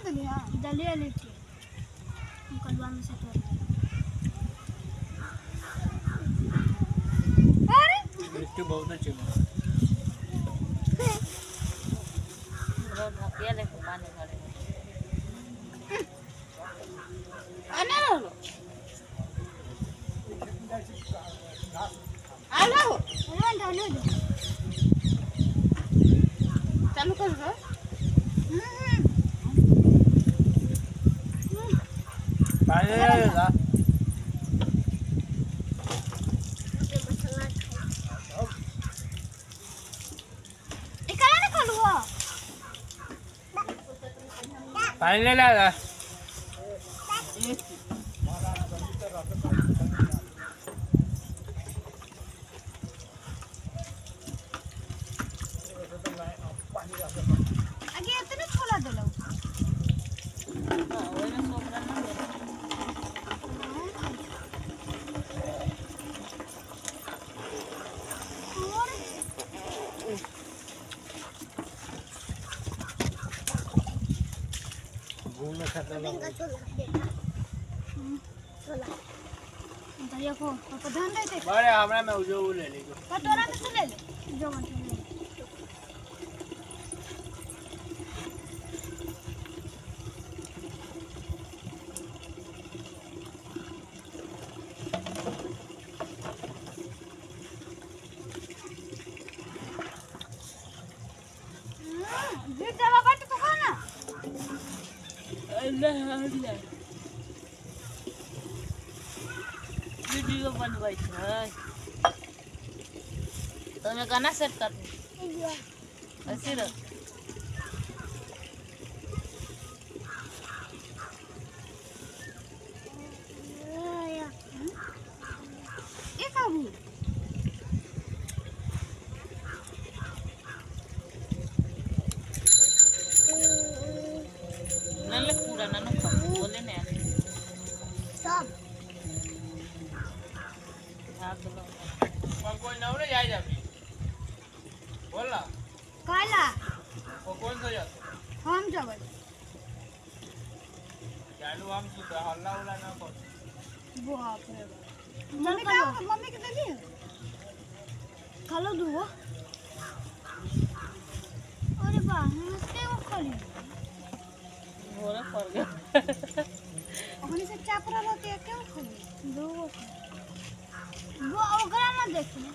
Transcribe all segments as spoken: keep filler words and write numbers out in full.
देंगे। हाँ दलिया लीजिए कलवा में से तोड़ मिट्टी बहुत अच्छी है। रोड भापिया लेके पानी भरे आना लो आलो हाँ डालो दो चालू कर दो पानी लेगा पानी ले ला आगे इतने छोला दे लो हां ओए ना सोकरा ना दे घूम में खाता लगा छोला दलिया को तो ध्यान देते बड़े हमरा में जो ले ले कटोरा में से ले ले जो मन ले ये दवा काट तो खाना अल्लाह अल्लाह वीडियो बनवाई है तो मैं गाना सेट कर दूं ऐसे रह ये काबू नल्ले पूरा नन्नो कम बोले ने सब हाथ लो कौन कौन नवरे जाए जाबी बोला काला वो कौन सा जात हम जावे चालू हम सुधा हल्ला उला ना कर बाप रे मम्मी का मम्मी के दे दी खालो दो अरे वाह नमस्ते वो खाली बोले पड़ गया अपने से चापरा होती है क्यों खाली दो वो ओकरा ना देखिए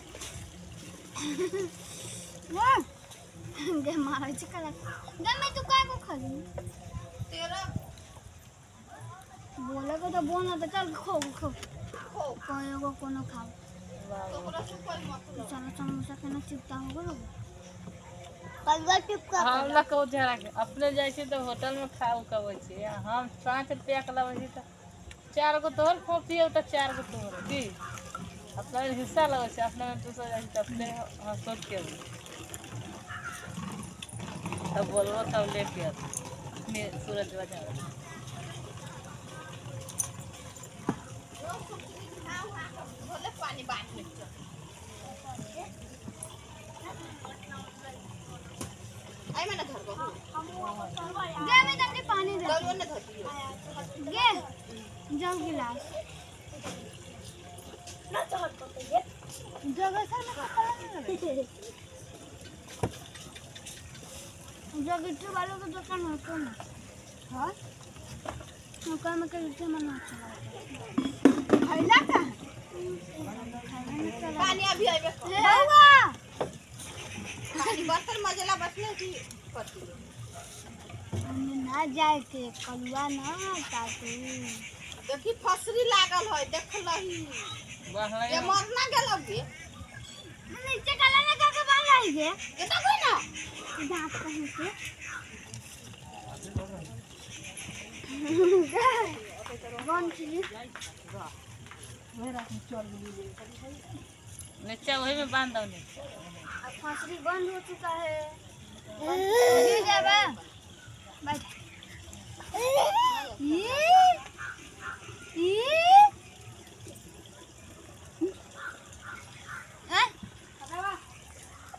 वाह गे मारा चिकला गे मैं तू काय को खाली तेरा बोले को तो बोना तो चल खो खो खो कोई को कोनो खाओ चलो समोसा के ना चिपटा हो गलो कलवा चिपका हम ला को जरा के अपने जाय छी तो होटल में खाओ कबै छी हम पाँच रुपया के लाबै छी त चार गो तोर खोपी हो त चार गो तोर की अपना हिस्सा लगे छे अपना में दूसरा जाय त अपने हंसत के तब बोलबो तब लेके मैं सूरज बाजार बोले पानी बांट ले आई मैंने धर को गे मैं तने पानी दे गलवा ने धर गे जाओ गिलास ना चढ़ को ये जगह से ना खला नहीं जो गिट्टी वालों का दुकान होता है ना हाँ दुकान में कहीं मन अच्छा खैला का पानी अभी आइबे बाबा पानी बर्तन मजेला बसने की पति ना जाए के कलवा ना ताकि देखी फसरी लागल है देख लही ये मरना गेल बे नीचे कला ना का के बाल आई गे ये तो कोई ना दांत कहीं से कौन चीज मेरा चल गई नीचे वही में बांध दो ने फसरी बंद हो चुका है ये जाबा बैठ ये ये हैं बाबा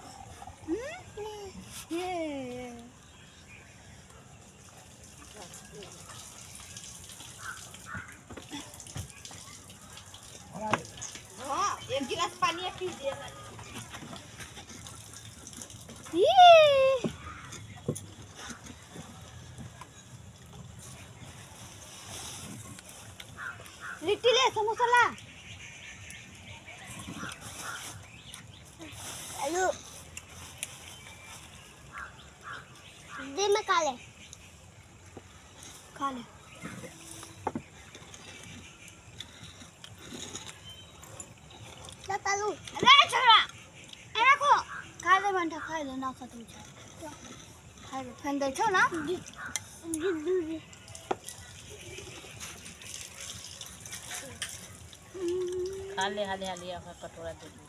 ये हाँ एक गिलास पानी पी दे लिट्टी ले समोसा ला हेलो दे में खा ले खा ले ला तालू अरे छोरा अरे को खा ले बंटा खा ले ना खा तू खा ले फन दे छो ना जी जी हाले हाले हाले आपका कटोरा दे दी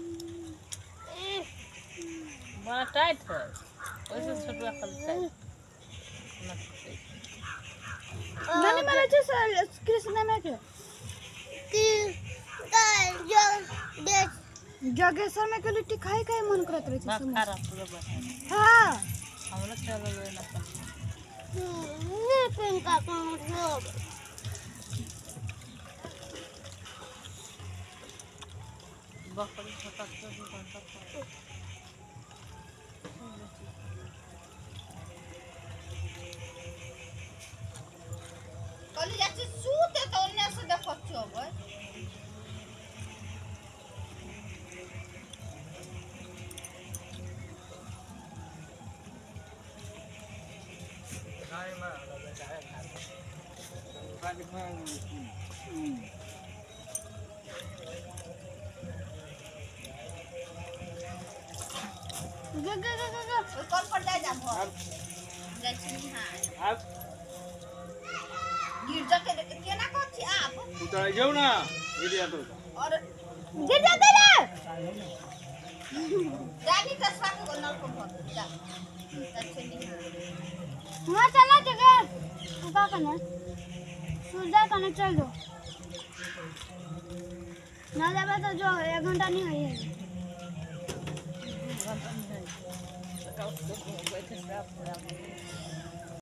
बड़ा टाइट है वैसे छोटा कर टाइट नानी मारे छे कृष्ण में के कि जो दे जगेश्वर में के लिट्टी खाई खाई मन करत रहे ना छे खा रहा पूरा बस हां हम लोग चलो ले ना ये पेन का कौन लोग बकरी छोटा तो भी बनता है कल जाचे सूते तो अन्य से देखो चोब ग ग ग ग कौन पर जा जा भर जाचे हां आप गिरजा के के ना कहछि आप उतर जाओ ना एरिया तो और गिर जाते ना जानी तसवा के नल को भर जा अच्छे नहीं वहां चला जगह का करना सुधा करना चल दो ना जाबे तो जो एक घंटा नहीं है बैठे साफ पूरा